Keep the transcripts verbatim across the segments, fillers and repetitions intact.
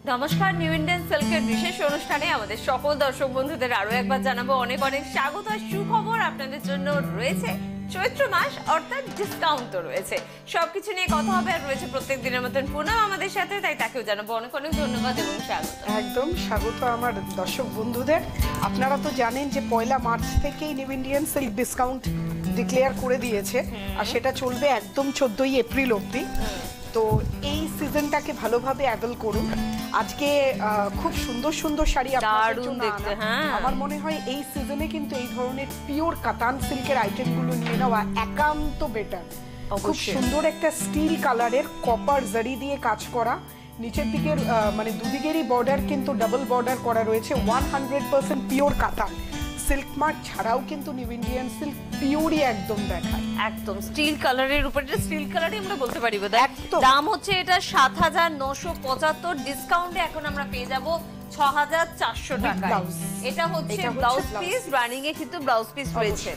নমস্কার, new Indian সিল্কের বিশেষ অনুষ্ঠানে আমাদের সকল দর্শক বন্ধুদের আরো একবার জানাবো অনেক অনেক স্বাগত আর সুখবর আপনাদের জন্য রয়েছে। চৈত্র মাস অর্থাৎ ডিসকাউন্ট রয়েছে, সবকিছু নিয়ে কথা হবে আর রয়েছে প্রত্যেক দিনের মতন পুনঃ আমাদের সাথে, তাই তাকেও জানাবো অনেক অনেক ধন্যবাদ এবং স্বাগত। একদম স্বাগত আমার দর্শক বন্ধুদের। আপনারা তো জানেন যে পয়লা মার্চ থেকেই New Indian Silk discount declare করে দিয়েছে আর সেটা চলবে একদম চোদ্দই এপ্রিল অবধি। তো এই সিজনটাকে ভালোভাবে অ্যাভেল করুন। আজকে খুব সুন্দর সুন্দর শাড়ি আপনাদের জন্য আনা। আমার মনে হয় এই সিজনে কিন্তু এই ধরনের পিওর কাতান সিল্কের আইটেমগুলো নিয়ে নেওয়া একান্ত বেটার। খুব সুন্দর একটা স্টিল কালারের কপার জারি দিয়ে কাজ করা, নিচের দিকের মানে দুদিকেরই বর্ডার কিন্তু ডাবল বর্ডার করা রয়েছে। ওয়ান হান্ড্রেড পার্সেন্ট পিওর কাতান। সিল্ক মার্ক ছাড়াও কিন্তু নিউ ইন্ডিয়ান সিল্ক পিওরই একদম দেখায়, একদম স্টিল কালারের উপর। এটা স্টিল কালারই আমরা বলতে পারি বোধহয়। দাম হচ্ছে এটা সাত হাজার নশো পঁচাত্তর, ডিসকাউন্টে এখন আমরা পেয়ে যাব ছ হাজার চারশো টাকা। এটা হচ্ছে ব্লাউজ পিস, রানিং এ কিন্তু ব্লাউজ পিস রয়েছে।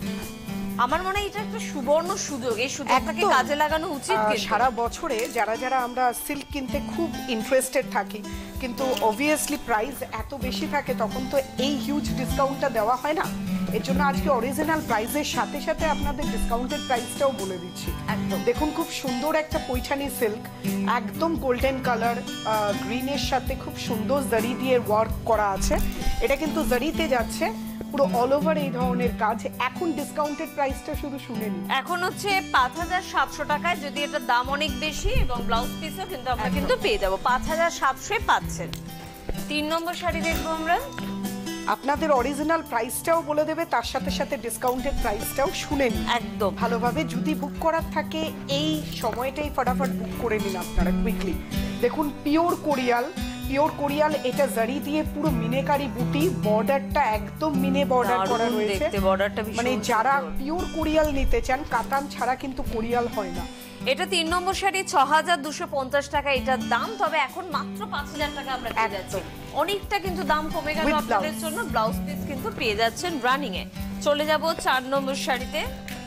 আমার মনে হয় এটা একটা সুবর্ণ সুযোগ, এই সুযোগটাকে কাজে লাগানো উচিত। সারা বছরে যারা যারা আমরা সিল্ক কিনতে খুব ইন্টারেস্টেড থাকি কিন্তু অবভিয়াসলি প্রাইস এত বেশি থাকে, তখন তো এই হিউজ ডিসকাউন্টটা দেওয়া হয় না। এর জন্য আজকে অরিজিনাল প্রাইসের সাথে সাথে আপনাদের ডিসকাউন্টেড প্রাইসটাও বলে দিচ্ছি। একদম দেখুন, খুব সুন্দর একটা পৈঠানি সিল্ক, একদম গোল্ডেন কালার, গ্রিনের সাথে খুব সুন্দর জারি দিয়ে ওয়ার্ক করা আছে। এটা কিন্তু জারিতে যাচ্ছে পুরো অল ওভার এই ধরনের কাজ। এখন ডিসকাউন্টেড প্রাইসটা শুধু শুনে নিন, এখন হচ্ছে পাঁচ হাজার সাতশো টাকায়, যদি এটার দাম অনেক বেশি এবং ব্লাউজ পিসও কিন্তু আমরা কিন্তু পেয়ে যাবো পাঁচ হাজার সাতশো পাচ্ছেন। তিন নম্বর শাড়ি দেখবো আমরা, আপনাদের অরিজিনাল প্রাইসটাও বলে দেবে, তার সাথে সাথে ডিসকাউন্টেড প্রাইসটাও শুনে নিন একদম ভালোভাবে। যদি বুক করার থাকে এই সময়টাই ফটাফট বুক করে নিন আপনারা কুইকলি। দেখুন পিওর কোরিয়াল, পিওর কোরিয়াল, এটা জারি দিয়ে পুরো মিনেকারি বুটি, বর্ডারটা একদম মিনে বর্ডার করা রয়েছে। মানে যারা পিওর কোরিয়াল নিতে চান, কাতান ছাড়া কিন্তু কোরিয়াল হয় না। এটা তিন নম্বর শাড়ি, ছ হাজার দুশো পঞ্চাশ টাকা এটার দাম, তবে এখন মাত্র পাঁচ হাজার টাকা আমরা পেয়ে যাচ্ছি। অনেকটা কিন্তু দাম কমে গেল আপনাদের জন্য। ব্লাউজ পিস কিন্তু পেয়ে যাচ্ছেন রানিং এ। চলে যাব চার নম্বর শাড়িতে।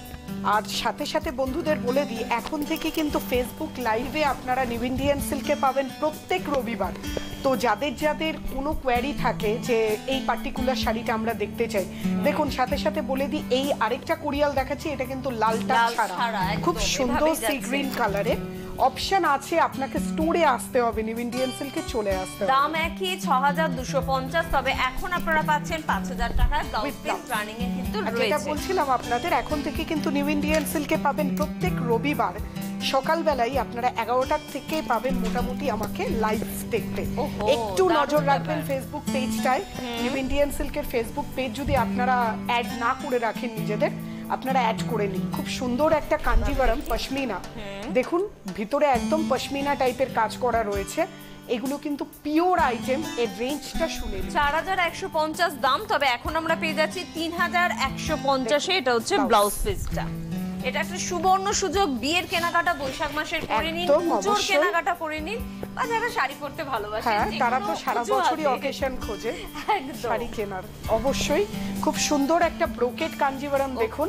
আর সাথে সাথে বন্ধুদের বলে দিই, এখন থেকে কিন্তু ফেসবুক লাইভে আপনারা নিউ ইন্ডিয়ান সিল্কে পাবেন প্রত্যেক রবিবার। তো যাদের যাদের কোনো কোয়ারি থাকে যে এই পার্টিকুলার শাড়িটা আমরা দেখতে চাই, দেখুন সাথে সাথে বলে দিই এই আরেকটা কোরিয়াল দেখাচ্ছি, এটা কিন্তু লালটা ছাড়া খুব সুন্দর সি গ্রিন কালারের। অপশন আছে, আপনাকে স্টোরে আসতে হবে, নিউ ইন্ডিয়ান সিল্কে চলে আসতে হবে। দাম একই ছ হাজার দুশো পঞ্চাশ, তবে এখন আপনারা পাচ্ছেন পাঁচ হাজার টাকায়। ব্লাউজ পিস রানিং এ কিন্তু রয়েছে। যেটা বলছিলাম আপনাদের, এখন থেকে কিন্তু নিউ ইন্ডিয়ান সিল্কে পাবেন প্রত্যেক রবিবার সকালবেলায় আপনারা এগারোটার থেকে পাবেন মোটামুটি আমাকে লাইভ দেখতে। একটু নজর রাখবেন ফেসবুক পেজটায়, নিউ ইন্ডিয়ান সিল্কের ফেসবুক পেজ যদি আপনারা অ্যাড না করে রাখেন নিজেদের, আপনারা অ্যাড করে নিন। খুব সুন্দর একটা কাঞ্জিভারম পশমিনা, দেখুন ভিতরে একদম পশমিনা টাইপের কাজ করা রয়েছে। এগুলো কিন্তু পিওর আইটেম। এর রেঞ্জটা শুনে চার হাজার একশো পঞ্চাশ দাম, তবে এখন আমরা পেয়ে যাচ্ছি তিন হাজার একশো পঞ্চাশে। এটা হচ্ছে ব্লাউজ পিসটা। এটা একটা সুবর্ণ সুযোগ, বিয়ের কেনাকাটা বৈশাখ মাসের করে নিন, পুজোর কেনাকাটা করে নিন, বা যারা শাড়ি পরতে ভালোবাসে তারা তো সারা বছরই অকেশন খোঁজে শাড়ি কেনার। অবশ্যই খুব সুন্দর একটা ব্রোকেট কাঞ্জিভারম, দেখুন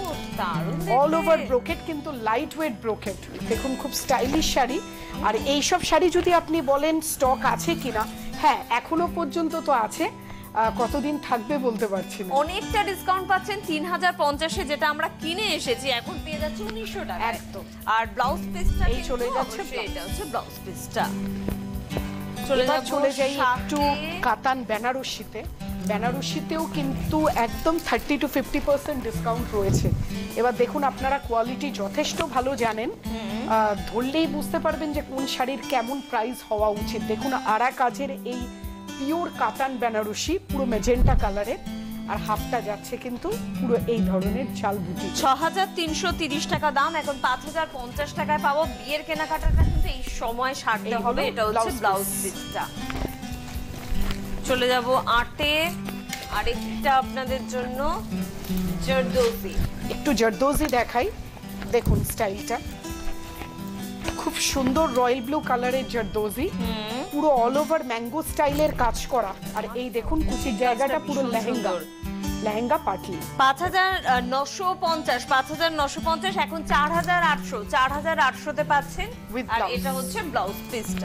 অল ওভার ব্রোকেট, কিন্তু লাইট ওয়েট ব্রোকেট। দেখুন খুব স্টাইলিশ শাড়ি। আর এইসব শাড়ি যদি আপনি বলেন স্টক আছে কিনা, হ্যাঁ এখনো পর্যন্ত তো আছে, কতদিন থাকবে বলতে পারছি না। অনেকটা ডিসকাউন্ট পাচ্ছেন তিন হাজার পঞ্চাশে, যেটা আমরা কিনে এসেছি এখন পেয়ে যাচ্ছে উনিশশো টাকা একদম। আর ব্লাউজ পিসটা এই চলে যাচ্ছে, এটা হচ্ছে ব্লাউজ পিসটা। চলে যাব চলে যাই একটু কাতান বেনারসিতে। বেনারসিতেও কিন্তু একদম thirty to fifty percent discount রয়েছে। এবার দেখুন, আপনারা কোয়ালিটি যথেষ্ট ভালো জানেন, ধরলেই বুঝতে পারবেন যে কোন শাড়ির কেমন প্রাইস হওয়া উচিত। দেখুন আরা কাজের এই পিওর কাতান বেনারসি, পুরো ম্যাজেন্টা কালারের, আর হাফটা যাচ্ছে কিন্তু পুরো এই ধরনের জাল বুটি। ছ হাজার তিনশো তিরিশ টাকা দাম, এখন পাঁচ হাজার পঞ্চাশ টাকায় পাবো। বিয়ের কেনাকাটাটা কিন্তু এই সময় সারতে হবে। এটা হচ্ছে ব্লাউজ পিসটা। চলে যাব আটে, আরেকটা আপনাদের জন্য জর্দোজি। একটু জর্দোজি দেখাই, দেখুন স্টাইলটা খুব সুন্দর, রয়্যাল ব্লু কালারের জর্দোজি, পুরো অল ওভার ম্যাঙ্গো স্টাইলের কাজ করা। আর এই দেখুন কুচির জায়গাটা পুরো লেহেঙ্গা, লেহেঙ্গা পাটলি। পাঁচ হাজার নশো পঞ্চাশ, পাঁচ হাজার নশো পঞ্চাশ, এখন চার হাজার আটশো, চার হাজার আটশোতে পাচ্ছেন। আর এটা হচ্ছে ব্লাউজ পিসটা।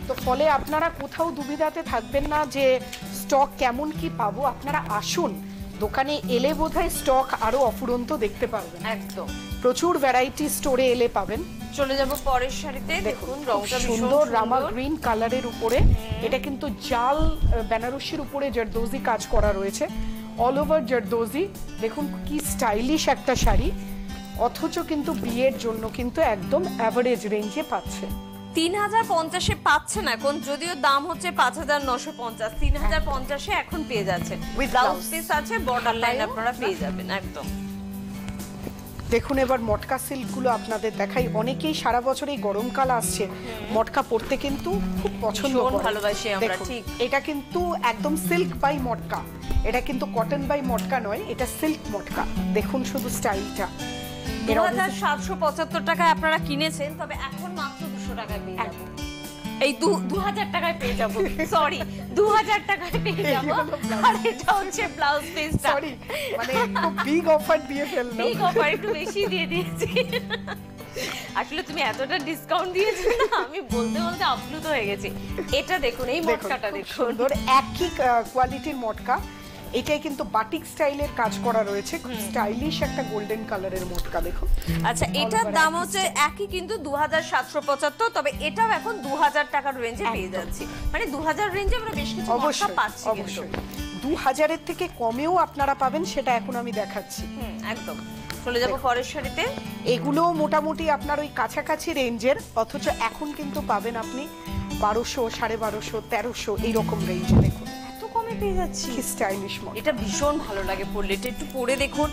তো ফলে আপনারা কোথাও দুবিধাতে থাকবেন না যে স্টক কেমন কি পাবো। আপনারা আসুন, দোকানে এলে বোধহয় স্টক আরো অফুরন্ত দেখতে পারবেন। একদম প্রচুর ভ্যারাইটি স্টোরে এলে পাবেন। চলে যাব পরের শাড়িতে। দেখুন রংটা সুন্দর রামা গ্রিন কালারের উপরে, এটা কিন্তু জাল বেনারসির উপরে জারদোজি কাজ করা রয়েছে, অল ওভার জারদোজি। দেখুন কি স্টাইলিশ একটা শাড়ি, অথচ কিন্তু বিয়ের জন্য কিন্তু একদম অ্যাভারেজ রেঞ্জে পাচ্ছে। তিন হাজার পঞ্চাশে পাচ্ছেন এখন, যদিও দাম হচ্ছে পাঁচ হাজার নশো পঞ্চাশ, তিন হাজার পঞ্চাশে এখন পেয়ে যাচ্ছেন। ব্লাউজ পিস আছে, বর্ডার লাইন আপনারা পেয়ে যাবেন একদম। দেখুন এবার মটকা সিল্ক গুলো আপনাদের দেখাই। অনেকেই সারা বছর এই গরমকাল আসছে, মটকা পরতে কিন্তু খুব পছন্দ করে, ভালোবাসি আমরা। ঠিক, এটা কিন্তু একদম সিল্ক বাই মটকা, এটা কিন্তু কটন বাই মটকা নয়, এটা সিল্ক মটকা। দেখুন শুধু স্টাইলটা। দু হাজার সাতশো পঁচাত্তর টাকায় আপনারা কিনেছেন, তবে এখন মাত্র দুশো টাকায় পেয়ে যাবেন। এই দু হাজার টাকায় পেয়ে যাব, সরি দু হাজার টাকায় পেয়ে যাব। আর এটা হচ্ছে ব্লাউজ পিসটা, সরি মানে খুব বিগ অফার দিয়ে ফেললাম, বিগ অফার একটু বেশি দিয়ে দিয়েছি। আসলে তুমি এতটা ডিসকাউন্ট দিয়েছো না, আমি বলতে বলতে আপ্লুত হয়ে গেছি। এটা দেখুন, এই মটকাটা দেখুন, সুন্দর একই কোয়ালিটির মটকা। এটাই কিন্তু বাটিক স্টাইলের কাজ করা রয়েছে, খুব স্টাইলিশ একটা গোল্ডেন কালারের মটকা। দেখুন আচ্ছা, এটার দাম হচ্ছে একই কিন্তু দু হাজার সাতশো পঁচাত্তর, তবে এটাও এখন দু হাজার টাকার রেঞ্জে পেয়ে যাচ্ছি। মানে দু হাজার রেঞ্জে আমরা বেশ কিছু মটকা পাচ্ছি। অবশ্যই দু হাজারের থেকে কমেও আপনারা পাবেন, সেটা এখন আমি দেখাচ্ছি। হুম একদম। চলে যাব পরের শাড়িতে। এগুলো মোটামুটি আপনার ওই কাছাকাছি রেঞ্জের, অথচ এখন কিন্তু পাবেন আপনি বারোশো, সাড়ে বারোশো, তেরোশো এইরকম রেঞ্জে। দেখুন এত কমে পেয়ে যাচ্ছি, কি স্টাইলিশ মডেল। এটা ভীষণ ভালো লাগে পরলে, এটা একটু পরে দেখুন।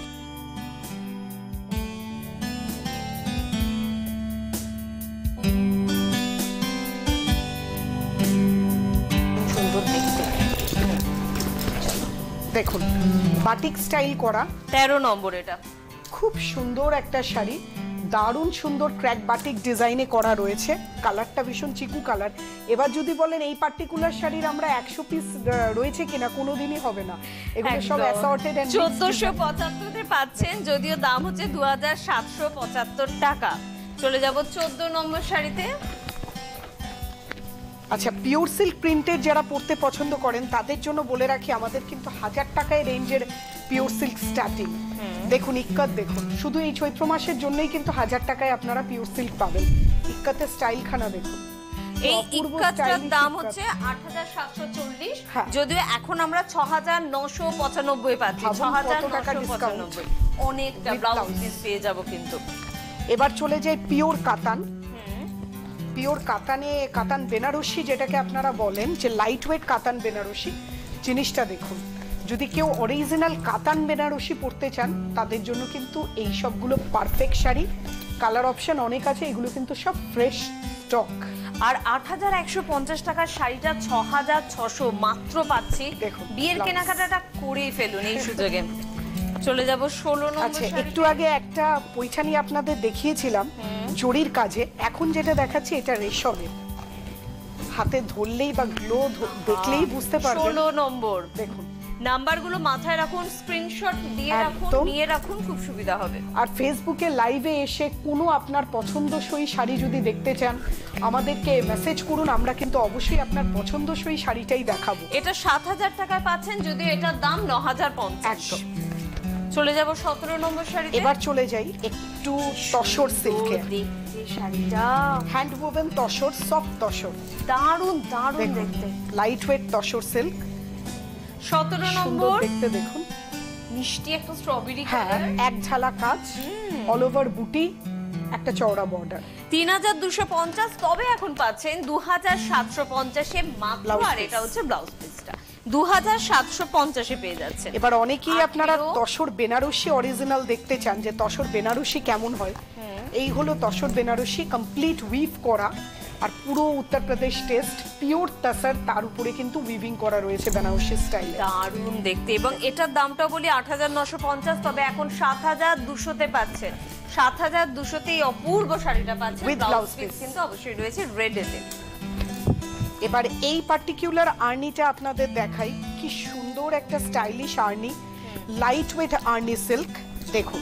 সুন্দর দেখতে। দেখুন বাটিক স্টাইল করা, তেরো নম্বর। এটা খুব সুন্দর একটা শাড়ি, দারুণ সুন্দর ক্র্যাক বাটিক ডিজাইনে করা রয়েছে। কালারটা ভীষণ চিকু কালার। এবার যদি বলেন এই পার্টিকুলার শাড়ির আমরা একশো পিস রয়েছে কিনা, কোনোদিনই হবে না। এগুলো সব অ্যাসর্টেড এন্ড চোদ্দশো পঁচাত্তরে পাচ্ছেন, যদিও দাম হচ্ছে দু হাজার সাতশো পঁচাত্তর টাকা। চলে যাব চোদ্দ নম্বর শাড়িতে। আচ্ছা, পিওর সিল্ক প্রিন্টের যারা পড়তে পছন্দ করেন তাদের জন্য বলে রাখি, আমাদের কিন্তু হাজার টাকায় রেঞ্জের পিওর সিল্ক স্টার্টিং। দেখুন ইক্কাত, দেখুন শুধু এই চৈত্র মাসের জন্যই কিন্তু হাজার টাকায় আপনারা পিওর সিল্ক পাবেন। ইক্কাতের স্টাইলখানা দেখুন। এই ইক্কাতটার দাম হচ্ছে আট হাজার সাতশো চল্লিশ, যদিও এখন আমরা ছ হাজার নশো পঁচানব্বই পাচ্ছি। ছ হাজার নশো পঁচানব্বই, অনেকটা ব্লাউজ পিস পেয়ে যাব কিন্তু। এবার চলে যায় পিওর কাতান। পিওর কাতানে, কাতান বেনারসি যেটাকে আপনারা বলেন, যে লাইট ওয়েট কাতান বেনারসি জিনিসটা দেখুন। যদি কেউ অরিজিনাল কাতান বেনারসি পড়তে চান তাদের জন্য কিন্তু এই সবগুলো পারফেক্ট শাড়ি। কালার অপশন অনেক আছে, এগুলো কিন্তু সব ফ্রেশ স্টক। আর আট হাজার একশো পঞ্চাশ টাকার শাড়িটা ছ হাজার ছশো মাত্র পাচ্ছি। বিয়ের কেনাকাটাটা করেই ফেলুন এই সুযোগে। চলে যাব ষোলো নম্বর। আচ্ছা, একটু আগে একটা পৈঠানি আপনাদের দেখিয়েছিলাম জরির কাজে, এখন যেটা দেখাচ্ছি এটা রেশমের। হাতে ধরলেই বা গ্লো দেখলেই বুঝতে পারবেন। ষোলো নম্বর। দেখুন নাম্বারগুলো মাথায় রাখুন, স্ক্রিনশট দিয়ে রাখুন, নিয়ে রাখুন, খুব সুবিধা হবে। আর ফেসবুকে লাইভে এসে কোনো আপনার পছন্দসই শাড়ি যদি দেখতে চান আমাদেরকে মেসেজ করুন, আমরা কিন্তু অবশ্যই আপনার পছন্দসই শাড়িটাই দেখাবো। এটা সাত হাজার টাকায় পাচ্ছেন, যদিও এটার দাম ন হাজার পঞ্চাশ। চলে যাব সতেরো নম্বর শাড়িতে। এবার চলে যাই একটু তসর সিল্কে। শাড়িটা hand woven tussar, soft tussar, দারুন দারুন দেখতে, লাইট ওয়েট তসর সিল্ক। সতেরো নম্বর। দেখতে দেখুন মিষ্টি একটা স্ট্রবেরি হ্যাঁ, কালার, এক ঝালা কাজ, অল ওভার বুটি, একটা চওড়া বর্ডার। তিন হাজার দুশো পঞ্চাশ, তবে এখন পাচ্ছেন দু হাজার সাতশো পঞ্চাশে মাত্র। আর এটা হচ্ছে ব্লাউজ পিসটা, দু হাজার সাতশো পঞ্চাশে পেয়ে যাচ্ছে। এবার অনেকেই আপনারা তসর বেনারসি অরিজিনাল দেখতে চান, যে তসর বেনারসি কেমন হয়। এই হলো তসর বেনারসি, কমপ্লিট উইভ করা, আর পুরো উত্তরপ্রদেশ টেস্ট, পিওর তসর, তার উপরে কিন্তু উইভিং করা রয়েছে বেনারসি স্টাইলে। দারুণ দেখতে। এবং এটার দামটা বলি আট হাজার নশো পঞ্চাশ, তবে এখন সাত হাজার দুশোতে পাচ্ছেন। সাত হাজার দুশোতে এই অপূর্ব শাড়িটা পাচ্ছেন। ব্লাউজ পিস কিন্তু অবশ্যই রয়েছে রেড এতে। এবার এই পার্টিকুলার আর্নিটা আপনাদের দেখাই, কি সুন্দর একটা stylish Arni, light weight Arni silk. দেখুন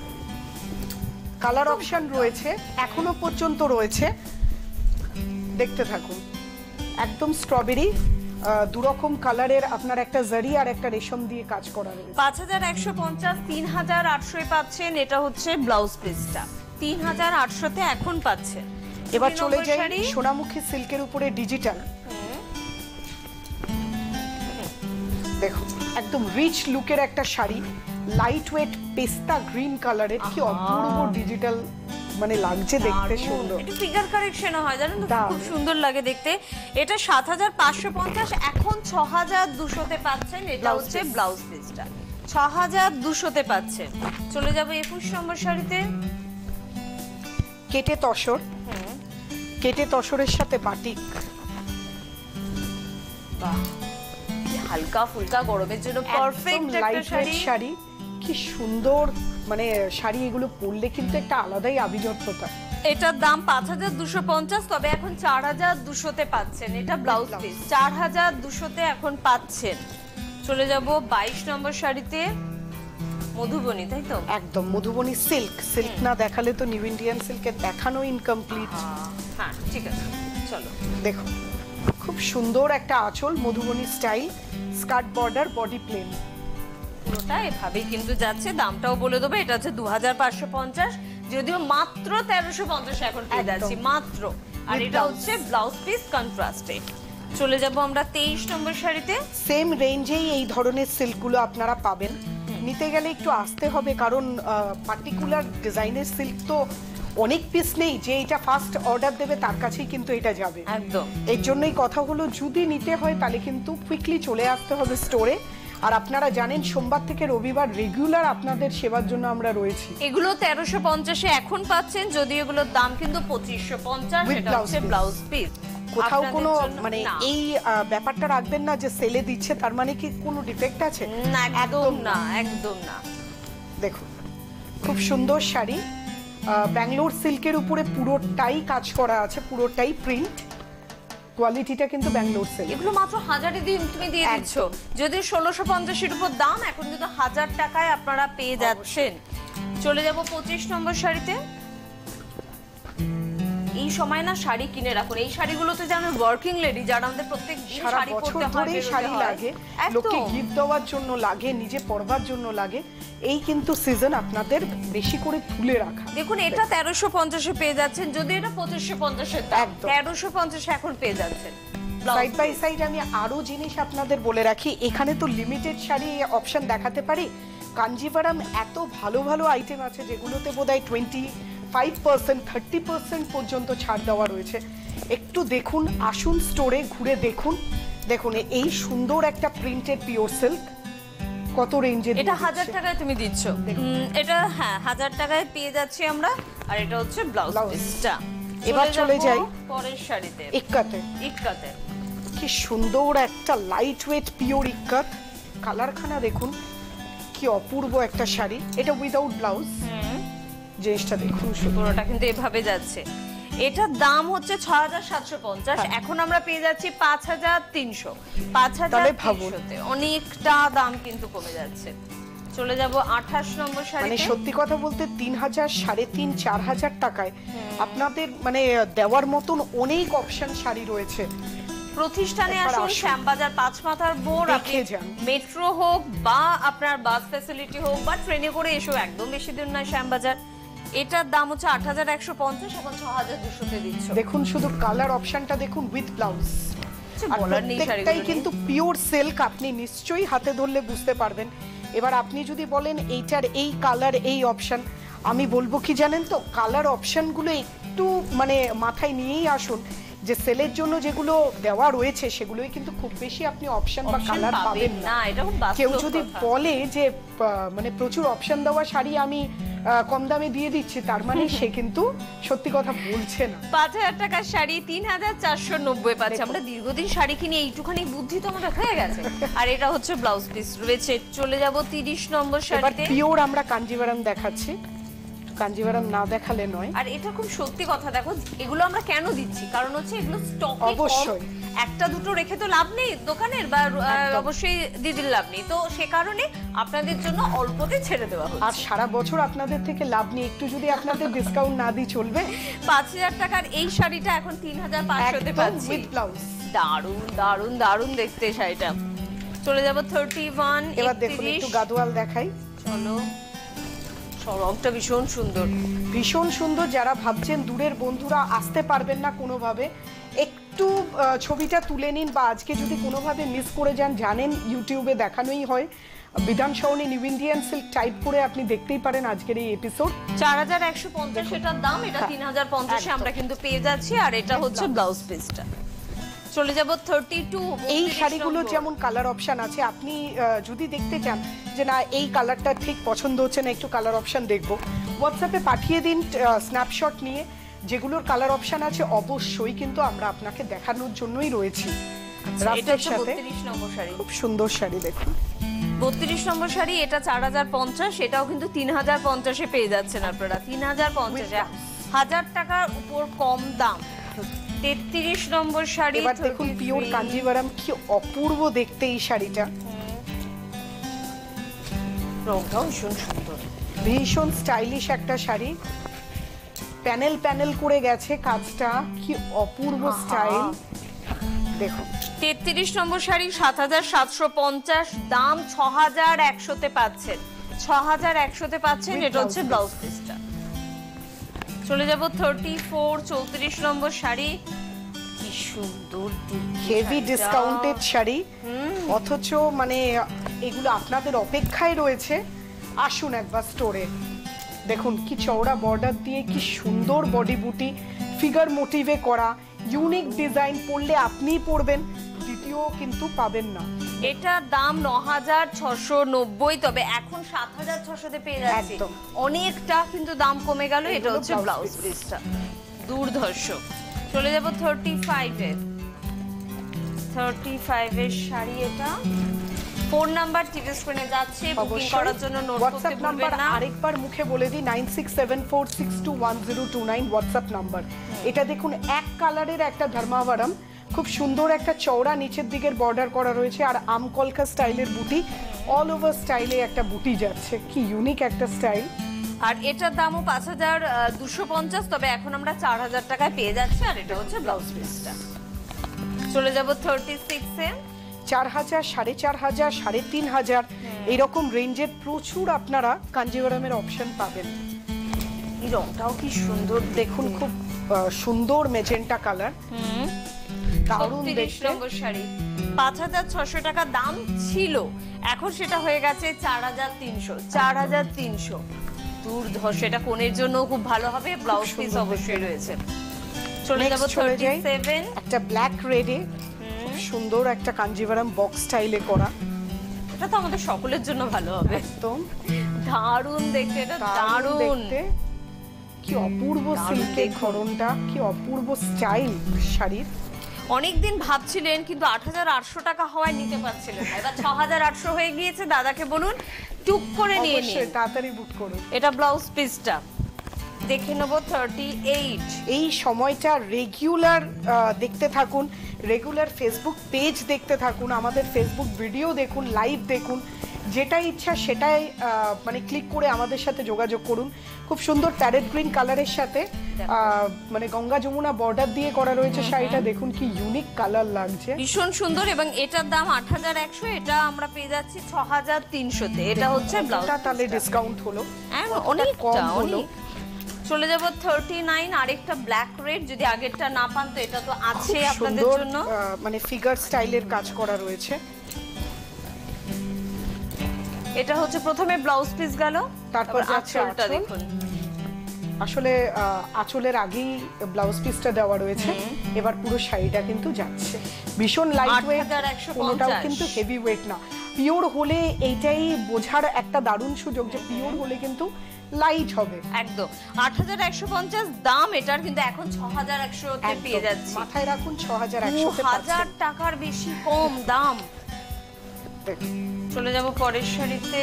কালার অপশন রয়েছে, এখনো পর্যন্ত রয়েছে, দেখতে থাকুন। একদম স্ট্রবেরি, দুরকম কালারের আপনার একটা জারি আর একটা রেশম দিয়ে কাজ করা রয়েছে। পাঁচ হাজার একশো পঞ্চাশ, তিন হাজার আটশোয় পাচ্ছেন। এটা হচ্ছে ব্লাউজ পিসটা, তিন হাজার আটশোতে এখন পাচ্ছেন। এবার দুই চলে নম্বর যাই শাড়ি। সোনামুখী সিল্কের উপরে ডিজিটাল। দেখুন একদম রিচ লুকের একটা sari, light weight pista green কালারের, কি অপূর্ব ডিজিটাল মানে লাগছে দেখতে, সুন্দর। এটা ফিগার কারেকশন হয় জানেন তো, দারুণ। খুব সুন্দর লাগে দেখতে। এটা সাত হাজার পাঁচশো পঞ্চাশ, এখন ছ হাজার দুশোতে পাচ্ছেন। এটা Blouse হচ্ছে piece। ব্লাউজ পিসটা, ছ হাজার দুশোতে পাচ্ছেন। চলে যাবো একুশ নম্বর শাড়িতে। কেটে তসর, কেটে তসরের সাথে বাটিক। বাহ, কি হালকা ফুলকা গরমের জন্য পারফেক্ট একটা লাইট শাড়ি। শাড়ি, কি সুন্দর মানে শাড়ি, এগুলো পরলে কিন্তু একটা আলাদাই আভিজাত্যতা। এটার দাম পাঁচ হাজার দুশো পঞ্চাশ, তবে এখন চার হাজার দুশোতে পাচ্ছেন। এটা ব্লাউজ পিস, চার হাজার দুশোতে এখন পাচ্ছেন। চলে যাব বাইশ নম্বর শাড়িতে। মধুবনী, তাই তো? একদম মধুবনী সিল্ক, সিল্ক না দেখালে তো নিউ ইন্ডিয়ান সিল্কের দেখানো ইনকমপ্লিট। হ্যাঁ ঠিক আছে, চলো। দেখো খুব সুন্দর একটা আঁচল, Madhubani style, skirt border, body plain. পুরোটা এভাবেই কিন্তু যাচ্ছে। দামটাও বলে দেবো, এটা হচ্ছে দু হাজার পাঁচশো পঞ্চাশ, যদিও মাত্র তেরোশো পঞ্চাশ এখন পেয়ে যাচ্ছি, মাত্র। আর এটা হচ্ছে ব্লাউজ পিস কন্ট্রাস্টে। চলে যাব আমরা তেইশ নম্বর শাড়িতে। সেম রেঞ্জেই এই ধরনের সিল্কগুলো আপনারা পাবেন। নিতে গেলে একটু আসতে হবে, কারণ পার্টিকুলার ডিজাইনের সিল্ক তো অনেক পিস নেই, যে এটা ফার্স্ট অর্ডার দেবে তার কাছেই কিন্তু এটা যাবে। একদম। এর জন্যই কথা হলো, যদি নিতে হয় তাহলে কিন্তু কুইকলি চলে আসতে হবে স্টোরে। আর আপনারা জানেন সোমবার থেকে রবিবার রেগুলার আপনাদের সেবার জন্য আমরা রয়েছি। এগুলো তেরোশো পঞ্চাশে এখন পাচ্ছেন, যদিও এগুলোর দাম কিন্তু পঁচিশশো পঞ্চাশ। With এটা blouse হচ্ছে piece। Blouse piece. কোথাও কোনো মানে এই আহ, ব্যাপারটা রাখবেন না যে সেলে দিচ্ছে তার মানে কি কোনো ডিফেক্ট আছে। না, একদম না, একদম না। দেখুন খুব সুন্দর শাড়ি, ব্যাঙ্গালোর সিল্কের উপরে পুরোটাই কাজ করা আছে, পুরোটাই প্রিন্ট। কোয়ালিটিটা কিন্তু ব্যাঙ্গালোর সিল্ক। এগুলো মাত্র হাজারে দিয়ে তুমি দিয়ে দিচ্ছ, যদি ষোলোশো পঞ্চাশের উপর দাম, এখন কিন্তু হাজার টাকায় আপনারা পেয়ে যাচ্ছেন। চলে যাব পঁচিশ নম্বর শাড়িতে। এই সময় না শাড়ি কিনে রাখুন, এই শাড়িগুলোতে যেন ওয়ার্কিং লেডি যারা আমাদের প্রত্যেক দিন সারা শাড়ি বছর পরতে হয়, ধরেই বেরোতে শাড়ি হয়। লাগে, একদম। লোককে গিফট দেওয়ার জন্য লাগে, নিজে পরবার জন্য লাগে। এই কিন্তু সিজন আপনাদের বেশি করে তুলে রাখা। দেখুন এটা তেরোশো পঞ্চাশে পেয়ে যাচ্ছেন, যদি এটা পঁচিশশো পঞ্চাশের দাম, একদম। তেরোশো পঞ্চাশে এখন পেয়ে যাচ্ছেন। সাইড বাই সাইড আমি আরো জিনিস আপনাদের বলে রাখি, এখানে তো লিমিটেড শাড়ি অপশন দেখাতে পারি, কাঞ্জিভারাম এত ভালো ভালো আইটেম আছে যেগুলোতে বোধহয় twenty five percent thirty percent পর্যন্ত ছাড় দেওয়া রয়েছে। একটু দেখুন, আসুন স্টোরে ঘুরে দেখুন। দেখুন এই সুন্দর একটা প্রিন্টেড পিওর সিল্ক, কত রেঞ্জে এটা হাজার টাকায় তুমি দিচ্ছ। উম, এটা হ্যাঁ হাজার টাকায় পেয়ে যাচ্ছি আমরা। আর এটা হচ্ছে ব্লাউজ Blouse। পিসটা। এবার চলে যাই পরের শাড়িতে। ইক্কাতে। ইক্কাতে কি সুন্দর একটা লাইট ওয়েট পিওর ইক্কাত, কালারখানা দেখুন কি অপূর্ব একটা শাড়ি। এটা উইদাউট ব্লাউজ, জিনিসটা দেখুন পুরোটা কিন্তু এভাবে যাচ্ছে। এটার দাম হচ্ছে ছ হাজার সাতশো পঞ্চাশ, এখন আমরা পেয়ে যাচ্ছি পাঁচ হাজার তিনশো। পাঁচ হাজার তিনশোতে অনেকটা দাম কিন্তু কমে যাচ্ছে। চলে যাব আঠাশ নম্বর শাড়ি। মানে সত্যি কথা বলতে তিন হাজার সাড়ে তিন চার হাজার টাকায় আপনাদের মানে দেওয়ার মতন অনেক অপশন শাড়ি রয়েছে। প্রতিষ্ঠানে আসুন, শ্যামবাজার পাঁচ মাথার বোর্ড, দেখে যান। মেট্রো হোক বা আপনার বাস ফ্যাসিলিটি হোক বা ট্রেনে করে এসো, একদম বেশি দূর নয় শ্যামবাজার। এটার দাম হচ্ছে আট হাজার একশো পঞ্চাশ, এখন ছ হাজার দুশোতে দিচ্ছ। দেখুন শুধু কালার অপশনটা দেখুন উইথ ব্লাউজ। বলার নেই, প্রত্যেকটাই কিন্তু পিওর সিল্ক, আপনি নিশ্চয়ই হাতে ধরলে বুঝতে পারবেন। এবার আপনি যদি বলেন এইটার এই কালার এই অপশন, আমি বলবো কি জানেন তো, কালার অপশনগুলো একটু মানে মাথায় নিয়েই আসুন, যে সেলের জন্য যেগুলো দেওয়া রয়েছে সেগুলোই কিন্তু খুব বেশি আপনি অপশন বা কালার পাবেন না। কেউ যদি বলে যে মানে প্রচুর অপশন দেওয়া শাড়ি আমি কম দামে দিয়ে দিচ্ছি, তার মানে সে কিন্তু সত্যি কথা বলছে না। পাঁচ হাজার টাকার শাড়ি তিন হাজার চারশো নব্বই পাচ্ছে। আমরা দীর্ঘদিন শাড়ি কিনে এইটুখানি বুদ্ধি তো আমাদের হয়ে গেছে। আর এটা হচ্ছে ব্লাউজ পিস রয়েছে। চলে যাব তিরিশ নম্বর শাড়িতে। পিওর আমরা কাঞ্জিভারাম দেখাচ্ছি, কাঞ্জিভারাম না দেখালে নয়। আর এটা খুব সত্যি কথা, দেখো এগুলো আমরা কেন দিচ্ছি, কারণ হচ্ছে এগুলো স্টক অবশ্যই একটা দুটো রেখে তো লাভ নেই দোকানের, বা অবশ্যই দিদির লাভ নেই, তো সে কারণে আপনাদের জন্য অল্পতে ছেড়ে দেওয়া হচ্ছে। আর সারা বছর আপনাদের থেকে লাভ নেই, একটু যদি আপনাদের ডিসকাউন্ট না দিই চলবে। পাঁচ হাজার টাকার এই শাড়িটা এখন তিন হাজার পাঁচশোতে পাচ্ছি উইথ ব্লাউজ। দারুন দারুন দারুন দেখতে শাড়িটা। চলে যাব থার্টি ওয়ান। এবার দেখুন একটু গাদোয়াল দেখাই। চলো, রংটা ভীষণ সুন্দর, ভীষণ সুন্দর। যারা ভাবছেন দূরের বন্ধুরা আসতে পারবেন না কোনোভাবে, একটু ছবিটা তুলে নিন, বা আজকে যদি কোনোভাবে মিস করে যান, জানেন ইউটিউবে দেখানোই হয়, Bidhan Sarani New Indian Silk type করে আপনি দেখতেই পারেন আজকের এই এপিসোড। চার হাজার একশো পঞ্চাশ এটার দাম, এটা তিন হাজার পঞ্চাশে আমরা কিন্তু পেয়ে যাচ্ছি। আর এটা হচ্ছে ব্লাউজ পিসটা। চলে যাব থার্টি টু। এই শাড়িগুলো যেমন কালার অপশন আছে, আপনি যদি দেখতে চান যে না এই কালারটা ঠিক পছন্দ হচ্ছে না, একটু কালার অপশন দেখবো, হোয়াটসঅ্যাপে পাঠিয়ে দিন স্ন্যাপশট নিয়ে। যেগুলোর কালার অপশন আছে অবশ্যই কিন্তু আমরা আপনাকে দেখানোর জন্যই রয়েছি। রাস্তার সাথে খুব সুন্দর শাড়ি দেখুন, বত্রিশ নম্বর শাড়ি, এটা চার হাজার পঞ্চাশ, এটাও কিন্তু তিন হাজার পঞ্চাশে পেয়ে যাচ্ছেন আপনারা। তিন হাজার পঞ্চাশে, হাজার টাকার উপর কম দাম। তেত্রিশ নম্বর শাড়ি, এবার দেখুন পিওর কাঞ্জিভারাম, কি অপূর্ব দেখতে এই শাড়িটা। রংটাও ভীষণ সুন্দর, ভীষণ স্টাইলিশ একটা শাড়ি, প্যানেল প্যানেল করে গেছে কাজটা, কি অপূর্ব স্টাইল দেখুন। তেত্রিশ নম্বর শাড়ি সাত হাজার সাতশো পঞ্চাশ, দাম ছ হাজার একশোতে পাচ্ছেন। ছ হাজার একশোতে পাচ্ছেন, এটা হচ্ছে ব্লাউজ পিসটা। চলে যাব থার্টি ফোর। চৌত্রিশ নম্বর শাড়ি, কি সুন্দর, হেভি ডিসকাউন্টেড শাড়ি, অথচ মানে এগুলো আপনাদের অপেক্ষায় রয়েছে। আসুন একবার স্টোরে দেখুন, কি চওড়া বর্ডার দিয়ে কি সুন্দর বডি বুটি, ফিগার মোটিভে করা, ইউনিক ডিজাইন। পরলে আপনিই পরবেন, দ্বিতীয় কিন্তু পাবেন না। এটা দাম ন হাজার ছশো নব্বই, তবে এখন সাত হাজার ছশোতে পেয়ে যাচ্ছি। অনেকটা কিন্তু দাম কমে গেল। এটা হচ্ছে ব্লাউজ পিসটা, দুর্ধর্ষ। চলে যাব থার্টি ফাইভ এর। থার্টি ফাইভ এর শাড়ি এটা। ফোন নাম্বার টিভি স্ক্রিনে যাচ্ছে, বুকিং করার জন্য নোট করতে ভুলবেন না। আরেকবার মুখে বলে দিই, nine six seven four six two one zero two nine WhatsApp number. এটা দেখুন এক কালারের একটা ধর্মাবরম, খুব সুন্দর একটা চওড়া নিচের দিকের বর্ডার করা রয়েছে, আর আমকলকা স্টাইলের বুটি, অল ওভার স্টাইলে একটা বুটি যাচ্ছে, কি ইউনিক একটা স্টাইল। আর এটার দামও পাঁচ হাজার দুশো পঞ্চাশ, তবে এখন আমরা চার হাজার টাকায় পেয়ে যাচ্ছি। আর এটা হচ্ছে ব্লাউজ পিসটা। চলে যাব থার্টি সিক্স এ। চার হাজার, সাড়ে চার হাজার, সাড়ে তিন হাজার এইরকম রেঞ্জের প্রচুর আপনারা কাঞ্জিভারামের অপশন পাবেন। এই রংটাও কি সুন্দর দেখুন, খুব সুন্দর মেজেন্টা কালার, দারুণ দেখতে। শাড়ি পাঁচ হাজার ছশো টাকা দাম ছিল, এখন সেটা হয়ে গেছে চার হাজার তিনশো। চার হাজার তিনশো, দুর্ধর্ষ। এটা কোনের জন্য খুব ভালো হবে, ব্লাউজ পিস অবশ্যই রয়েছে। চলে যাব থার্টি সেভেন। একটা ব্ল্যাক রেডে সুন্দর একটা কাঞ্জিভারাম বক্স স্টাইলে করা, এটা তো আমাদের সকলের জন্য ভালো হবে। একদম দারুণ দেখতে, এটা দারুণ, কি অপূর্ব সিল্কের ধরনটা, কি অপূর্ব স্টাইল শাড়ির। অনেকদিন ভাবছিলেন কিন্তু আট হাজার আটশো টাকা হওয়ায় নিতে পারছিলেন না, এবার ছ হাজার আটশো হয়ে গিয়েছে। দাদাকে বলুন টুক করে নিয়ে নিন, তাড়াতাড়ি বুক করুন। এটা ব্লাউজ পিসটা দেখে নেব থার্টি এইট। এই সময়টা রেগুলার দেখতে থাকুন, রেগুলার ফেসবুক পেজ দেখতে থাকুন, আমাদের ফেসবুক ভিডিও দেখুন, লাইভ দেখুন, যেটা ইচ্ছা সেটাই মানে ক্লিক করে আমাদের সাথে যোগাযোগ করুন। খুব সুন্দর প্যারেট গ্রিন কালারের সাথে মানে গঙ্গা যমুনা বর্ডার দিয়ে করা রয়েছে শাড়িটা, দেখুন কি ইউনিক কালার লাগছে, ভীষণ সুন্দর। এবং এটার দাম আট হাজার একশো, এটা আমরা পেয়ে যাচ্ছি ছ হাজার তিনশোতে। এটা হচ্ছে ব্লাউজটা, তাহলে ডিসকাউন্ট হলো, অনেক কম হলো। চলে যাব থার্টি নাইন, আরেকটা ব্ল্যাক রেড। যদি আগেরটা না পান তো এটা তো আছে আপনাদের জন্য, মানে ফিগার স্টাইলের কাজ করা রয়েছে। এটা হচ্ছে প্রথমে ব্লাউজ পিস গেল, তারপর আঁচলটা দেখুন। আসলে আঁচলের আগেই ব্লাউজ পিসটা দেওয়া রয়েছে, এবার পুরো শাড়িটা কিন্তু যাচ্ছে। ভীষণ লাইট ওয়েট, কোনোটাও কিন্তু হেভি ওয়েট না। পিওর হলে এইটাই বোঝার একটা দারুণ সুযোগ যে পিওর হলে কিন্তু লাইট হবে একদম। আট হাজার একশো পঞ্চাশ দাম এটার, কিন্তু এখন ছ হাজার একশো তে পেয়ে যাচ্ছি। মাথায় রাখুন ছ হাজার একশো তে হাজার টাকার বেশি কম দাম। চলে যাব পরের শাড়িতে।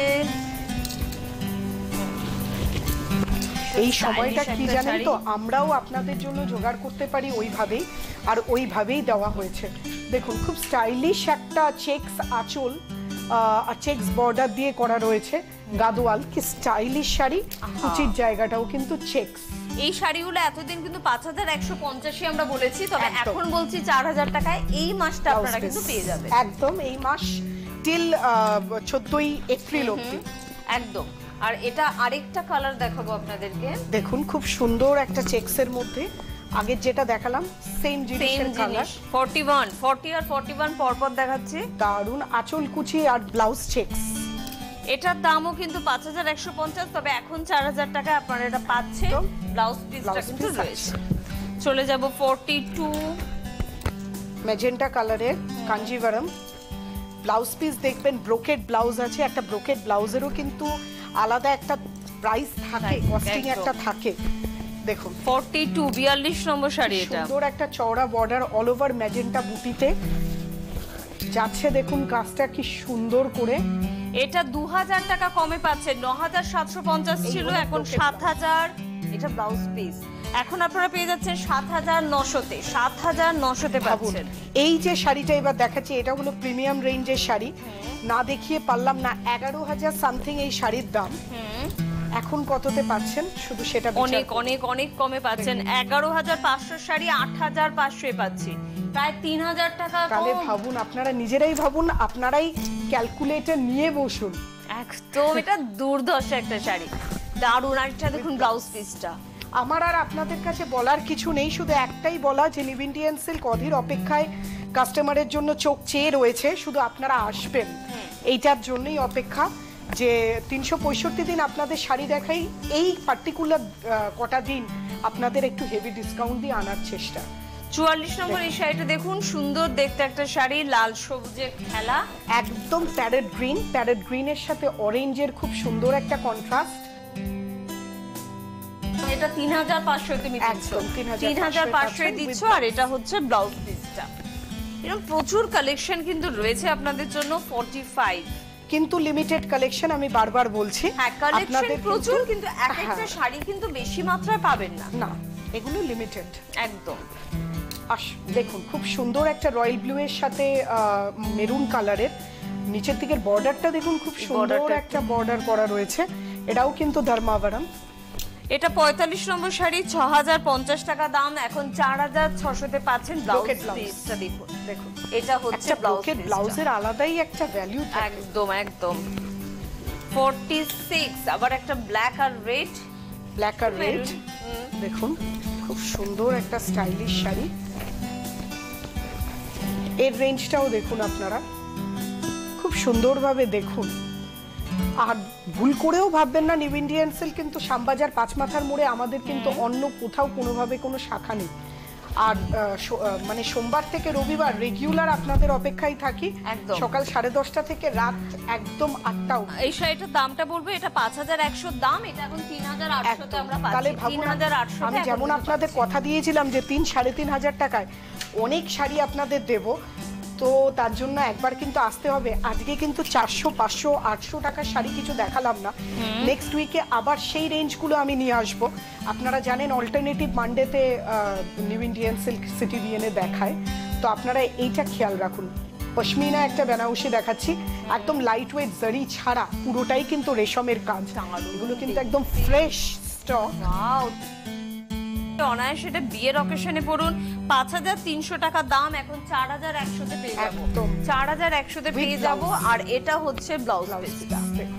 এই সময়টা কি জানেন তো, আমরাও আপনাদের জন্য জোগাড় করতে পারি ওইভাবেই, আর ওইভাবেই দেওয়া হয়েছে। দেখুন খুব স্টাইলিশ একটা চেকস আঁচল, আর চেকস বর্ডার দিয়ে করা রয়েছে গাদোয়াল, কি স্টাইলিশ শাড়ি, কুচির জায়গাটাও কিন্তু চেকস। এই শাড়িগুলো এতদিন কিন্তু পাঁচ হাজার একশো পঞ্চাশে আমরা বলেছি, তবে এখন বলছি চার হাজার টাকায় এই মাসটা আপনারা কিন্তু পেয়ে যাবেন। একদম এই মাস টিল চোদ্দই এপ্রিল অবধি একদম। আর এটা আরেকটা কালার দেখাবো আপনাদেরকে, দেখুন খুব সুন্দর একটা চেকসের মধ্যে, আগের যেটা দেখালাম সেম জিনিসের কালার, ইকতাল্লিশ চল্লিশ আর ইকতাল্লিশ পরপর দেখাচ্ছে। দারুন আঁচল কুচি আর ব্লাউজ চেকস। এটার দামও কিন্তু পাঁচ হাজার একশো পঞ্চাশ, তবে এখন চার হাজার টাকায় আপনারা এটা পাচ্ছেন। ব্লাউজ পিসটা কিন্তু রয়েছে। চলে যাব বত্রিশ ম্যাজেন্টা কালারের কাঞ্জিভারম ব্লাউজ পিস, দেখবেন ব্রোকেড ব্লাউজ আছে, একটা ব্রোকেড ব্লাউজেরও কিন্তু আলাদা একটা প্রাইস থাকে, কস্টিং একটা থাকে। দেখুন বত্রিশ বিয়াল্লিশ নম্বর শাড়ি, এটা সুন্দর একটা চওড়া বর্ডার অল ওভার ম্যাজেন্টা বুটিতে যাচ্ছে, দেখুন কাজটা কি সুন্দর করে। এটা দু হাজার টাকা কমে পাচ্ছেন, ন হাজার সাতশো পঞ্চাশ ছিল, এখন সাত হাজার। এটা ব্লাউজ পিস এখন আপনারা পেয়ে যাচ্ছেন সাত হাজার নশোতে, সাত হাজার নশোতে পাচ্ছেন। এই যে শাড়িটা এবার দেখাচ্ছি, এটা হলো প্রিমিয়াম রেঞ্জের শাড়ি, না দেখিয়ে পারলাম না। এগারো হাজার সামথিং এই শাড়ির দাম, এখন কততে পাচ্ছেন শুধু সেটা অনেক অনেক অনেক কমে পাচ্ছেন। এগারো হাজার পাঁচশো শাড়ি আট হাজার পাঁচশো পাচ্ছি, প্রায় তিন হাজার টাকা। তাহলে ভাবুন, আপনারা নিজেরাই ভাবুন, আপনারাই ক্যালকুলেটর নিয়ে বসুন। একদম এটা দুর্ধর্ষ একটা শাড়ি, দারুণ। আর এটা দেখুন ব্লাউজ পিসটা। আমার আর আপনাদের কাছে বলার কিছু নেই, শুধু একটাই বলা যে নিউ ইন্ডিয়ান সিল্ক অধীর অপেক্ষায় কাস্টমারের জন্য চোখ চেয়ে রয়েছে, শুধু আপনারা আসবেন এইটার জন্যই অপেক্ষা, যে তিনশো পঁয়ষট্টি দিন আপনাদের শাড়ি দেখাই, এই পার্টিকুলার কটা দিন আপনাদের একটু হেভি ডিসকাউন্ট দিয়ে আনার চেষ্টা। চুয়াল্লিশ নম্বর এই শাড়িটা দেখুন, সুন্দর দেখতে একটা শাড়ি, লাল সবুজের খেলা, একদম প্যারেট গ্রিন, প্যারেট গ্রিনের সাথে অরেঞ্জের খুব সুন্দর একটা কন্ট্রাস্ট। এটা তিন হাজার পাঁচশো তুমি দিচ্ছ, তিন হাজার পাঁচশো দিচ্ছ। আর এটা হচ্ছে ব্লাউজ পিসটা। এরকম প্রচুর কালেকশন কিন্তু রয়েছে আপনাদের জন্য। পঁয়তাল্লিশ কিন্তু লিমিটেড কালেকশন, আমি বারবার বলছি। হ্যাঁ কালেকশন প্রচুর, কিন্তু এক একটা শাড়ি কিন্তু বেশি মাত্রায় পাবেন না। না, এগুলো লিমিটেড একদম। আস দেখুন খুব সুন্দর একটা রয়্যাল ব্লু এর সাথে মেরুন কালারের, নিচের দিকের বর্ডারটা দেখুন, খুব সুন্দর একটা বর্ডার করা রয়েছে, এটাও কিন্তু ধর্মাবরম। এটা পঁয়তাল্লিশ নম্বর শাড়ি, ছ হাজার পঞ্চাশ টাকা দাম, এখন চার হাজার ছশোতে পাচ্ছেন। ব্লাউজ পিসটা দেখুন, দেখুন এটা হচ্ছে ব্লাউজের ব্লাউজের আলাদাই একটা ভ্যালু থাকে। একদম একদম। চুয়াল্লিশ আবার একটা ব্ল্যাক আর রেড, ব্ল্যাক আর রেড দেখুন, খুব সুন্দর একটা স্টাইলিশ শাড়ি। এর রেঞ্জটাও দেখুন আপনারা, খুব সুন্দরভাবে দেখুন। আর ভুল করেও ভাববেন না নিউ ইন্ডিয়ান সিল্ক কিন্তু শ্যামবাজার পাঁচমাথার মোড়ে, আমাদের কিন্তু অন্য কোথাও কোনোভাবে কোনো শাখা নেই। আর মানে সোমবার থেকে রবিবার রেগুলার আপনাদের অপেক্ষায় থাকি, সকাল সাড়ে দশটা থেকে রাত একদম আটটা। এই শাড়িটার দামটা বলবো, এটা পাঁচ হাজার একশো দাম, এটা এখন তিন হাজার আটশোতে আমরা পাচ্ছি। তিন হাজার আটশো আমি যেমন আপনাদের কথা দিয়েছিলাম যে তিন সাড়ে তিন হাজার টাকায় অনেক শাড়ি আপনাদের দেব, তো তার জন্য একবার কিন্তু আসতে হবে। আজকে কিন্তু চারশো পাঁচশো আটশো টাকার শাড়ি কিছু দেখালাম না, নেক্সট উইকে আবার সেই রেঞ্জগুলো আমি নিয়ে আসবো। আপনারা জানেন অল্টারনেটিভ মানডেতে নিউ ইন্ডিয়ান সিল্ক সিটি বিএনএ দেখায়, তো আপনারা এইটা খেয়াল রাখুন। পশমিনা একটা বেনারসি দেখাচ্ছি, একদম লাইট ওয়েট জারি ছাড়া, পুরোটাই কিন্তু রেশমের কাজ, এগুলো কিন্তু একদম ফ্রেশ স্টক। অনায়াসে এটা বিয়ের অকেশনে পড়ুন, পাঁচ হাজার তিনশো টাকা দাম, এখন চার হাজার একশোতে পেয়ে যাবো, চার হাজার একশোতে পেয়ে যাবো। আর এটা হচ্ছে ব্লাউজ পিসটা,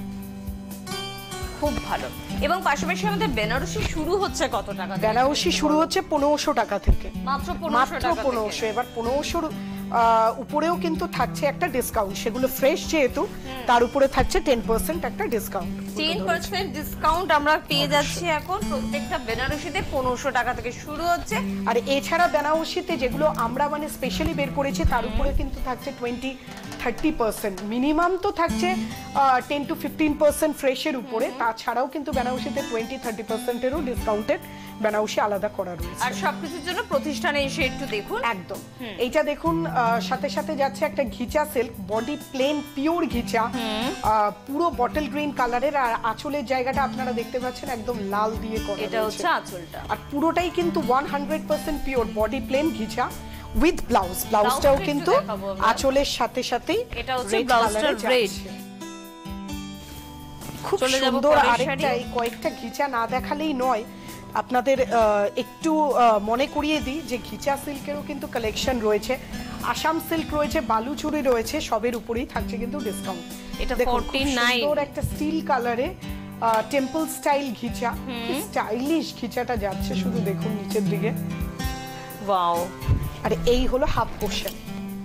খুব ভালো। এবং পাশাপাশি আমাদের বেনারসি শুরু হচ্ছে কত টাকা? বেনারসি শুরু হচ্ছে পনেরোশো টাকা থেকে, মাত্র পনেরোশো পনেরোশো। এবার পনেরোশোর উপরেও কিন্তু থাকছে একটা ডিসকাউন্ট, সেগুলো ফ্রেশ যেহেতু তার উপরে থাকছে টেন পার্সেন্ট একটা ডিসকাউন্ট। টেন পার্সেন্ট ডিসকাউন্ট আমরা পেয়ে যাচ্ছি এখন প্রত্যেকটা বেনারসিতে, পনেরোশো টাকা থেকে শুরু হচ্ছে। আর এছাড়া বেনারসিতে যেগুলো আমরা মানে স্পেশালি বের করেছি, তার উপরে কিন্তু থাকছে টোয়েন্টি থার্টি পার্সেন্ট, মিনিমাম তো থাকছে টেন টু ফিফটিন পার্সেন্ট ফ্রেশের উপরে, তাছাড়াও কিন্তু বেনারসিতে টোয়েন্টি থার্টি পার্সেন্টেরও ডিসকাউন্টেড বেনারসি আলাদা করা রয়েছে। আর সবকিছুর জন্য প্রতিষ্ঠানে এসে একটু দেখুন। একদম, এইটা দেখুন, সাথে সাথে যাচ্ছে একটা ghicha silk, body plain pure ghicha, পুরো বটল গ্রিন কালারের, আর আঁচলের জায়গাটা আপনারা দেখতে পাচ্ছেন একদম লাল দিয়ে করা, এটা হচ্ছে আঁচলটা। আর পুরোটাই কিন্তু one hundred percent pure body plain ghicha, with blouse, ব্লাউজটাও একটু কিন্তু দেখাবো আমরা। আঁচলের সাথে সাথেই এটা হচ্ছে red ব্লাউজটা colour-এ red। যাচ্ছে। খুব চলে যাবো সুন্দর। পরের আরেকটা, শাড়ি। এই কয়েকটা ঘিচা না দেখালেই নয়, আপনাদের আহ, একটু আহ, মনে করিয়ে দিই যে ঘিচা সিল্কেরও কিন্তু কালেকশন রয়েছে, আসাম সিল্ক রয়েছে, বালুচুরি রয়েছে, সবের উপরেই থাকছে কিন্তু ডিসকাউন্ট। এটা দেখুন খুব forty-nine সুন্দর একটা স্টিল কালারে টেম্পল স্টাইল ঘিচা, স্টাইলিশ ঘিচাটা যাচ্ছে, শুধু দেখুন নিচের দিকে। ওয়াও, আর এই হলো হাফ পোর্শন।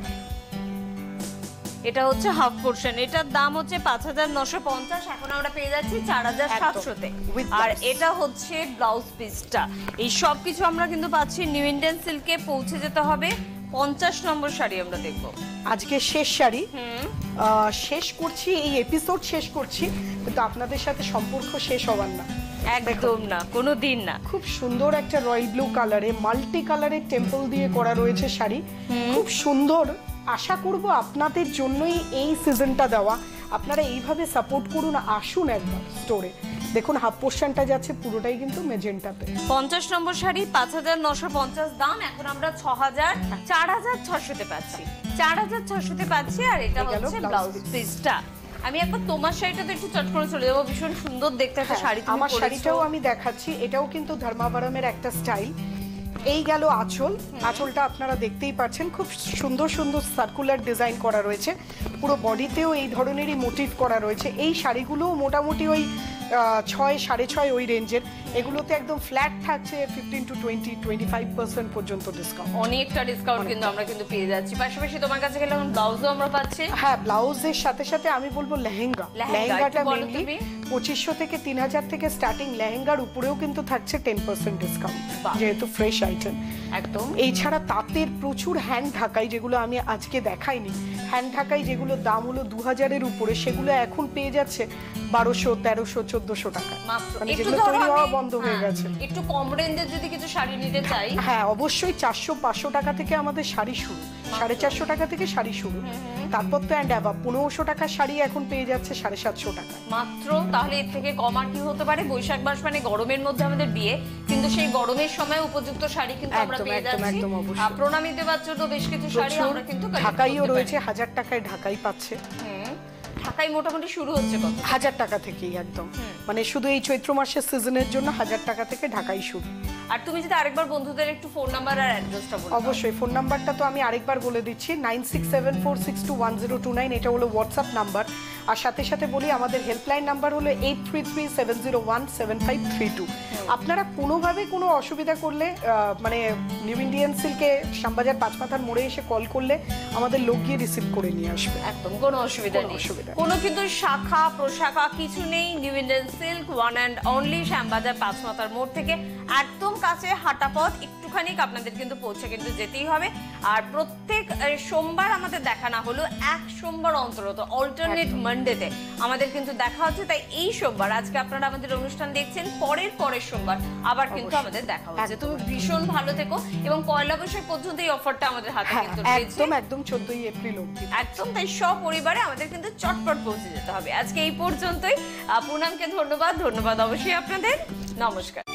এটা হচ্ছে হাফ পোর্শন, এটার দাম হচ্ছে পাঁচ হাজার নশো পঞ্চাশ, এখন আমরা পেয়ে যাচ্ছি চার হাজার সাতশোতে। With R blouse। এটা হচ্ছে ব্লাউজ পিসটা। এই সব কিছু আমরা কিন্তু পাচ্ছি নিউ ইন্ডিয়ান সিল্কে। পৌঁছে যেতে হবে পঞ্চাশ নম্বর শাড়ি আমরা দেখব আজকে শেষ শাড়ি, হুম আহ, শেষ করছি, এই এপিসোড শেষ করছি, কিন্তু আপনাদের সাথে সম্পর্ক শেষ হবার না। একদম না, কোনো দিন না। খুব সুন্দর একটা রয়্যাল ব্লু কালারে মাল্টি কালারের টেম্পল দিয়ে করা রয়েছে শাড়ি, খুব সুন্দর। আশা করব আপনাদের জন্যই এই সিজনটা দেওয়া, আপনারা এইভাবে সাপোর্ট করুন, আসুন একবার স্টোরে। দেখুন হাফ পোর্শনটা যাচ্ছে পুরোটাই কিন্তু মেজেন্টাতে। পঞ্চাশ নম্বর শাড়ি পাঁচ হাজার নশো পঞ্চাশ দাম, এখন আমরা ছ হাজার চার হাজার ছশোতে পাচ্ছি, চার হাজার ছশোতে পাচ্ছি। আর এটা এই গেল হচ্ছে blouse ব্লাউজ piece। পিসটা। আমি একবার তোমার শাড়িটা তো একটু চট করে চলে যাবো, ভীষণ সুন্দর দেখতে একটা হ্যাঁ, শাড়ি তুমি আমার পরেছো। শাড়িটাও আমি দেখাচ্ছি, এটাও কিন্তু ধর্মাবরমের একটা স্টাইল। এই গেল আঁচল, আঁচলটা আপনারা দেখতেই পাচ্ছেন, খুব সুন্দর সুন্দর সার্কুলার ডিজাইন করা রয়েছে, পুরো বডিতেও এই ধরনেরই মোটিভ করা রয়েছে। এই শাড়িগুলো মোটামুটি ওই আহ, ছয় সাড়ে ছয় ওই রেঞ্জের, এগুলোতে একদম ফ্ল্যাট থাকছে fifteen to twenty twenty five percent পর্যন্ত ডিসকাউন্ট। অনেকটা ডিসকাউন্ট কিন্তু আমরা কিন্তু পেয়ে যাচ্ছি। পাশাপাশি তোমার কাছে গেলে ব্লাউজও আমরা পাচ্ছি। হ্যাঁ, ব্লাউজের সাথে সাথে আমি বলবো লেহেঙ্গা, লেহেঙ্গা, লেহেঙ্গাটা একটু বলো মেনলি তুমি। পঁচিশশো থেকে তিন হাজার থেকে স্টার্টিং, লেহেঙ্গার উপরেও কিন্তু থাকছে টেন পার্সেন্ট ডিসকাউন্ট, বাহ। যেহেতু ফ্রেশ আইটেম। একদম এই ছাড়া তাঁতের প্রচুর হ্যান্ড ঢাকাই, যেগুলো আমি আজকে দেখাইনি, হ্যান্ড ঢাকাই যেগুলো দাম হলো দু হাজারের উপরে, সেগুলো এখন পেয়ে যাচ্ছে বারোশো তেরোশো চোদ্দশো টাকা, মাত্র। মানে একটু যেগুলো ধরো তৈরি হওয়া আমি- বন্ধ হয়ে হ্যাঁ, গেছে। একটু কম রেঞ্জের যদি কিছু শাড়ি নিতে চাই, হ্যাঁ অবশ্যই চারশো পাঁচশো টাকা থেকে আমাদের শাড়ি শুরু, সাড়ে চারশো টাকা থেকে শাড়ি শুরু, তারপর তো অ্যান্ড অ্যাভাব পনেরোশো টাকার শাড়ি এখন পেয়ে যাচ্ছে সাড়ে সাতশো টাকা মাত্র। তাহলে এর থেকে কম আর কি হতে পারে? বৈশাখ মাস মানে গরমের মধ্যে আমাদের বিয়ে, কিন্তু সেই গরমের সময় উপযুক্ত শাড়ি কিন্তু আমরা একদম, পেয়ে একদম, যাচ্ছি। একদম, অবশ্যই। আর প্রণামী দেওয়ার জন্য বেশ কিছু শাড়ি প্রচুর আমরা কিন্তু collect ঢাকাইও করতে রয়েছে, পারি। হাজার টাকায় ঢাকাই পাচ্ছে, হুম, ঢাকাই মোটামুটি শুরু হচ্ছে কত? হাজার টাকা থেকেই একদম, মানে শুধু এই চৈত্র মাসের সিজনের জন্য হাজার টাকা থেকে ঢাকাই শুরু। আর তুমি যদি আরেকবার বন্ধুদের একটু ফোন নাম্বার আর অ্যাড্রেসটা বলো। অবশ্যই ফোন নাম্বারটা তো আমি আরেকবার বলে দিচ্ছি, nine six seven four six two one zero two nine, এটা হলো হোয়াটসঅ্যাপ নাম্বার। আর সাথে সাথে বলি আমাদের হেল্পলাইন নাম্বার হলো eight three three seven zero one seven five three two. আপনারা কোনোভাবে কোনো অসুবিধা করলে আহ, মানে নিউ ইন্ডিয়ান সিল্কে শ্যামবাজার পাঁচমাথার মোড়ে এসে কল করলে আমাদের লোক গিয়ে রিসিভ করে নিয়ে আসবে। একদম কোনো অসুবিধা কোনো নেই, অসুবিধা নেই। কোনো কিন্তু শাখা প্রশাখা কিছু নেই। New Indian Silk one and only Shyambazar পাঁচমাথার মোড় থেকে একদম কাছে হাঁটা পথ, একটুখানি আপনাদের কিন্তু পৌঁছে কিন্তু যেতেই হবে। আর প্রত্যেক আহ, সোমবার আমাদের দেখা না হলো এক সোমবার অন্তরত অল্টারনেট মানডেতে আমাদের কিন্তু দেখা হচ্ছে। তাই এই সোমবার আজকে আপনারা আমাদের অনুষ্ঠান দেখছেন, পরের পরের সোমবার আবার কিন্তু অবশ্যই। আমাদের দেখা হচ্ছে। একদম, তুমি ভীষণ ভালো থেকো, এবং পয়লা বৈশাখ পর্যন্ত এই অফারটা আমাদের হাতে হ্যাঁ কিন্তু রয়েছে। একদম একদম চোদ্দই এপ্রিল অবধি। একদম, তাই সপরিবারে আমাদের কিন্তু চটপট পৌঁছে যেতে হবে। আজকে এই পর্যন্তই। আহ, পুনামকে ধন্যবাদ, ধন্যবাদ অবশ্যই আপনাদের। নমস্কার।